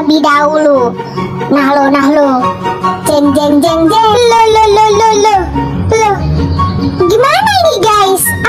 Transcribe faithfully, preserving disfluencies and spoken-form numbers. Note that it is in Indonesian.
terlebih dahulu. Nah lo, nah lo, jeng jeng jeng jeng, lo lo lo lo lo lo. Gimana ini guys?